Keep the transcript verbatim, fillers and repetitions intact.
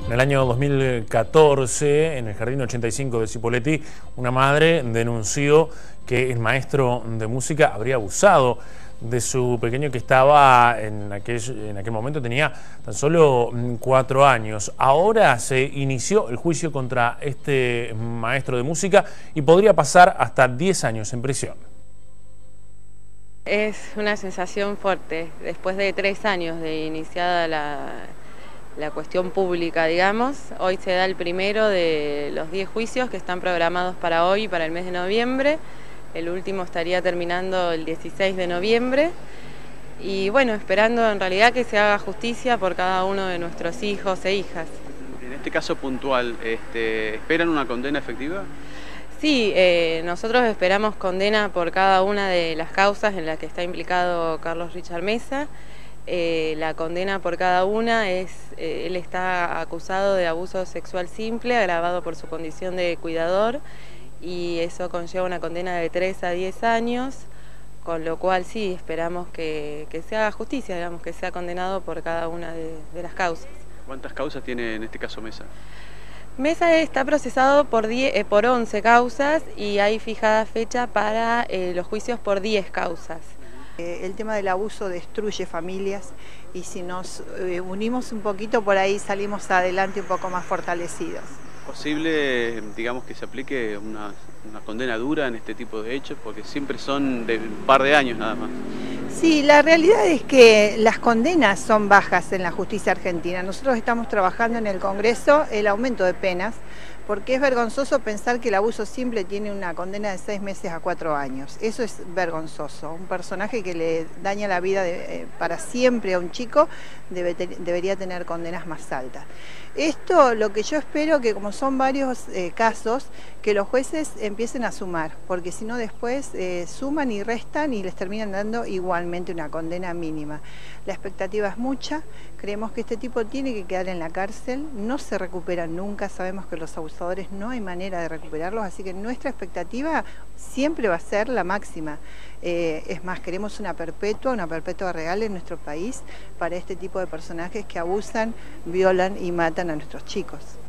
En el año dos mil catorce, en el Jardín ochenta y cinco de Cipolletti, una madre denunció que el maestro de música habría abusado de su pequeño, que estaba en aquel, en aquel momento tenía tan solo cuatro años. Ahora se inició el juicio contra este maestro de música y podría pasar hasta diez años en prisión. Es una sensación fuerte. Después de tres años de iniciada la, la cuestión pública, digamos, hoy se da el primero de los diez juicios que están programados para hoy, para el mes de noviembre. El último estaría terminando el dieciséis de noviembre. Y bueno, esperando en realidad que se haga justicia por cada uno de nuestros hijos e hijas. En este caso puntual, este, ¿esperan una condena efectiva? Sí, eh, nosotros esperamos condena por cada una de las causas en las que está implicado Carlos Richard Mesa. Eh, la condena por cada una es, eh, él está acusado de abuso sexual simple, agravado por su condición de cuidador, y eso conlleva una condena de tres a diez años, con lo cual sí, esperamos que, que se haga justicia, digamos, que sea condenado por cada una de, de las causas. ¿Cuántas causas tiene en este caso Mesa? Mesa está procesado por, diez, eh, por once causas y hay fijada fecha para eh, los juicios por diez causas. Eh, el tema del abuso destruye familias y si nos eh, unimos un poquito por ahí salimos adelante un poco más fortalecidos. ¿Es posible, digamos, que se aplique una, una condena dura en este tipo de hechos? Porque siempre son de un par de años nada más. Sí, la realidad es que las condenas son bajas en la justicia argentina. Nosotros estamos trabajando en el Congreso el aumento de penas, porque es vergonzoso pensar que el abuso simple tiene una condena de seis meses a cuatro años. Eso es vergonzoso. Un personaje que le daña la vida de, eh, para siempre a un chico debe te, debería tener condenas más altas. Esto, lo que yo espero, que como son varios eh, casos, que los jueces empiecen a sumar, porque si no después eh, suman y restan y les terminan dando igualmente una condena mínima. La expectativa es mucha, creemos que este tipo tiene que quedar en la cárcel, no se recuperan nunca, sabemos que los abusadores no hay manera de recuperarlos, así que nuestra expectativa siempre va a ser la máxima. Eh, es más, queremos una perpetua, una perpetua real en nuestro país para este tipo de personajes que abusan, violan y matan a nuestros chicos.